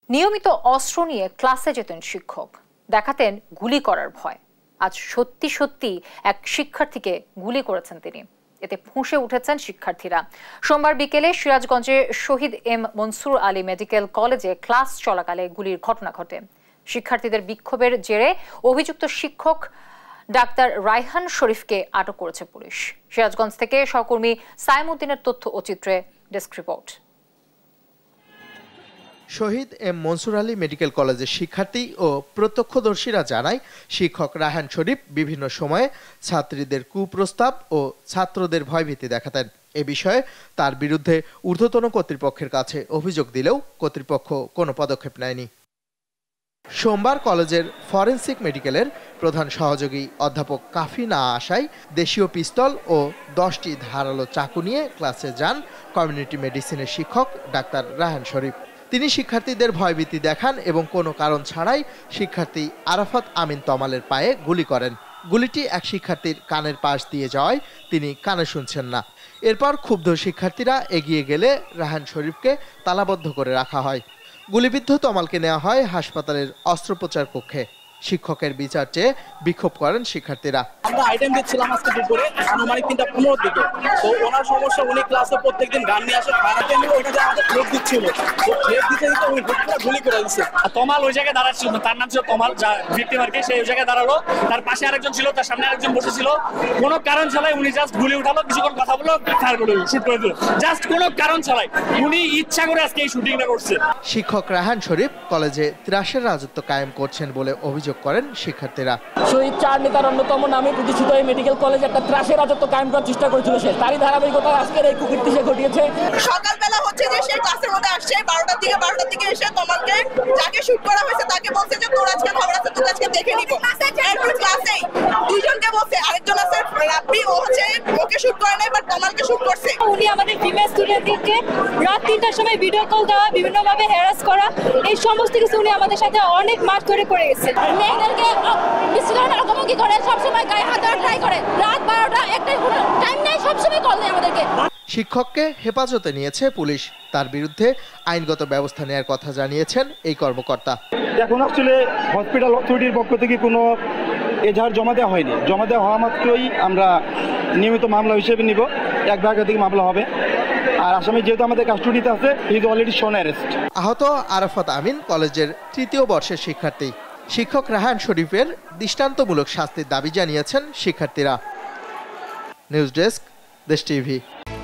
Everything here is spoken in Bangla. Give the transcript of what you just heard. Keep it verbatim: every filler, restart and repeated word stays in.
নিয়মিত অস্ত্র নিয়ে ক্লাসে যেতেন শিক্ষক, দেখাতেন গুলি করার ভয়। আজ সত্যি সত্যি এক শিক্ষার্থীকে গুলি করেছেন তিনি, এতে ফুঁসে উঠেছেন শিক্ষার্থীরা। সোমবার বিকেলে সিরাজগঞ্জে শহীদ এম মনসুর আলী মেডিকেল কলেজে ক্লাস চলাকালে গুলির ঘটনা ঘটে। শিক্ষার্থীদের বিক্ষোভের জেরে অভিযুক্ত শিক্ষক ডাক্তার রায়হান শরীফকে আটক করেছে পুলিশ। সিরাজগঞ্জ থেকে সহকর্মী সাইমুদ্দিনের তথ্য ও চিত্রে desk report. Shahid M Mansur Ali medical কলেজের শিক্ষার্থী ও প্রত্যক্ষদর্শীরা জানায়, শিক্ষক রায়হান শরীফ বিভিন্ন সময়ে ছাত্রীদের কুপ্রস্তাব ও ছাত্রদের ভয়ভীতি দেখাতেন। এ বিষয়ে তার বিরুদ্ধে ঊর্ধ্বতন কর্তৃপক্ষের কাছে অভিযোগ দিলেও কর্তৃপক্ষ কোনো পদক্ষেপ নেয়নি। সোমবার কলেজের ফরেনসিক মেডিকেলের প্রধান সহযোগী অধ্যাপক কাফি না আসায় দেশীয় পিস্তল ও দশটি ধারালো চাকু নিয়ে ক্লাসে যান কমিউনিটি মেডিসিনের শিক্ষক ডাক্তার রায়হান শরীফ। তিনি শিক্ষার্থীদের ভয়ভীতি দেখান এবং কোনো কারণ ছাড়াই শিক্ষার্থী আরাফাত আমিন তমালের পায়ে গুলি করেন। গুলিটি এক শিক্ষার্থীর কানের পাশ দিয়ে যাওয়ায় তিনি কানে শুনছেন না। এরপর ক্ষুব্ধ শিক্ষার্থীরা এগিয়ে গেলে রায়হান শরীফকে তালাবদ্ধ করে রাখা হয়। গুলিবিদ্ধ তমালকে নেওয়া হয় হাসপাতালের অস্ত্রোপচার কক্ষে। শিক্ষকের বিচার চেয়ে বিক্ষোভ করেন শিক্ষার্থীরা। আমরা আইটেম দিচ্ছিলাম আজকে দুপুরে আনুমানিক তিনটা পনেরো দিকে, তো ওনার সমস্যা উনি ক্লাসে প্রত্যেকদিন গান নিয়ে আসে, ফায়ারকে নিয়ে ওইটাতে আমাদের প্লেট দিচ্ছিল, তো প্লেট দিতে দিতে উনি গুলি করে দিচ্ছে। তমাল ওই জায়গায় দাঁড়াচ্ছিল, তার নাম ছিল তমাল, যা ভিক্টিম আর কি, সেই ওই জায়গায় দাঁড়ালো, তার পাশে আরেকজন ছিল, তার সামনে আরেকজন বসেছিল। কোনো কারণ ছাড়াই উনি জাস্ট গুলি উঠালো, কিছুক্ষণ কথা বললো, ফায়ার করে শুট করে দিল, জাস্ট কোনো কারণ ছাড়াই। উনি ইচ্ছা করে আজকে এই শুটিংটা করছে। শিক্ষক রায়হান শরীফ কলেজে ত্রাসের রাজত্ব কায়েম করছেন বলে অভিযোগ করেন শিক্ষার্থীরা। শহীদ চার নেতার অন্যতম নামে প্রতিষ্ঠিত এই মেডিকেল কলেজ একটা ত্রাসের রাজত্ব কায়েম করার চেষ্টা করেছিল সে, তারই ধারাবাহিকতা আজকের এই কুকীর্তি সে ঘটিয়েছে। সকালবেলা হচ্ছে যে সে ক্লাসের মধ্যে আসছে বারোটার দিকে বারোটার দিকে এসে তোমাকে যাকে শুট করা হয়েছে তাকে বলছে যে তোর আজকে খবর আছে, তোর আজকে দেখে নিব। এরপর ক্লাসেই দুইজনকে বলছে, আরেকজন আছে রাব্বি, ও হচ্ছে ওকে শুট করে নাই, বাট তোমাকে শুট করছে। উনি আমাদের ফিমেল স্টুডেন্টদেরকে রাত তিনটার সময় ভিডিও কল দেওয়া, বিভিন্নভাবে হ্যারাস করা, এই সমস্ত কিছু উনি আমাদের সাথে অনেক মাস ধরে করে গেছে। মেয়েদেরকে বিশ্বকাপ আক্রমণ করে, সবসময় গায়ে হাত দেওয়ার ট্রাই করে, রাত বারোটা একটাই কোনো টাইম নেই, সবসময় কল দেয় আমাদেরকে। শিক্ষককে হেফাজতে নিয়েছে পুলিশ, তার বিরুদ্ধে আইনগত ব্যবস্থা নেওয়ার কথা জানিয়েছেন এই কর্মকর্তা। এখন আসলে হসপিটাল অথরিটির পক্ষ থেকে কোনো এজাহার জমা দেওয়া হয়নি। জমা দেওয়া হওয়া মাত্রই আমরা নিয়মিত মামলা হিসেবে নিব, এক ভাগ থেকে মামলা হবে। আর আসামি যেহেতু আমাদের কাস্টডিতে আছে, he is already shown arrest. আহত আরাফাত আমিন কলেজের তৃতীয় বর্ষের শিক্ষার্থী। শিক্ষক রায়হান শরীফের দৃষ্টান্তমূলক শাস্তির দাবি জানিয়েছেন শিক্ষার্থীরা। News desk, Desh TV.